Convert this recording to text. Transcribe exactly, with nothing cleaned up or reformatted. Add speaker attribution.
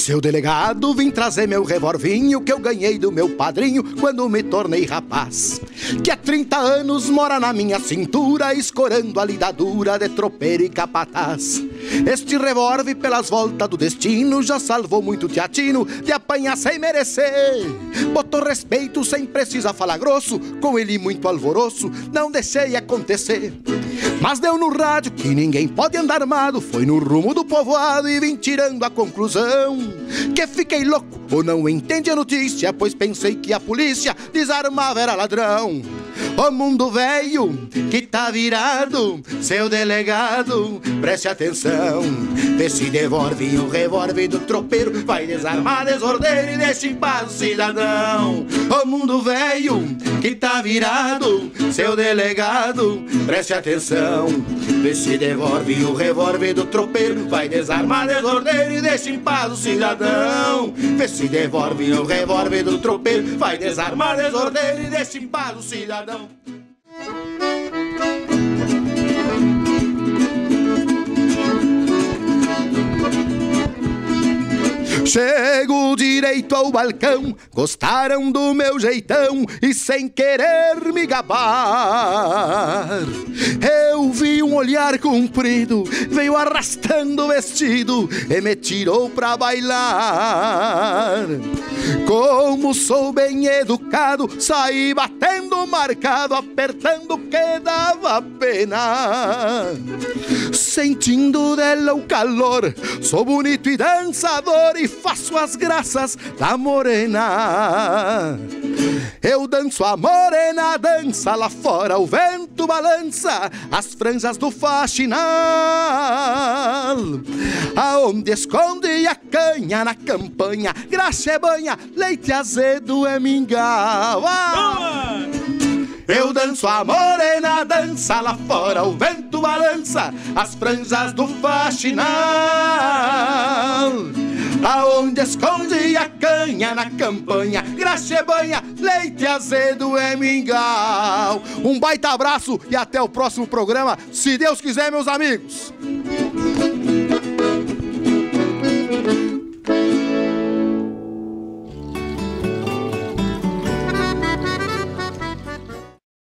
Speaker 1: Seu delegado, vim trazer meu revolvinho que eu ganhei do meu padrinho quando me tornei rapaz, que há trinta anos mora na minha cintura, escorando a lidadura de tropeiro e capataz. Este revólver pelas voltas do destino já salvou muito teatino de apanhar sem merecer. Botou respeito sem precisar falar grosso, com ele muito alvoroço, não deixei acontecer. Mas deu no rádio que ninguém pode andar armado, foi no rumo do povoado e vim tirando a conclusão que fiquei louco ou não entende a notícia, pois pensei que a polícia desarmava era ladrão. O mundo velho que tá virado, seu delegado, preste atenção. Vê se devolve o revólver do tropeiro, vai desarmar desordeiro e deixa em paz o cidadão. O mundo velho que tá virado, seu delegado, preste atenção. Vê se devolve o revólver do tropeiro, vai desarmar desordeiro e deixa em paz o cidadão. Vê se devolve o revólver do tropeiro, vai desarmar desordeiro e deixa em paz o cidadão. Chego direito ao balcão, gostaram do meu jeitão e sem querer me gabar, eu vi um olhar comprido, veio arrastando o vestido e me tirou pra bailar. Como sou bem educado, saí batendo marcado, apertando que dava pena. Sentindo dela o calor, sou bonito e dançador e faço as graças da morena. Eu danço a morena, dança lá fora, o vento balança as franjas do faxinal, aonde esconde a canha na campanha, graxa é banha, leite azedo é mingau. Ah! Eu danço a morena, dança lá fora, o vento balança as franjas do faxinal, aonde esconde a canha na campanha, graxa é banha, leite azedo é mingau. Um baita abraço e até o próximo programa, se Deus quiser, meus amigos.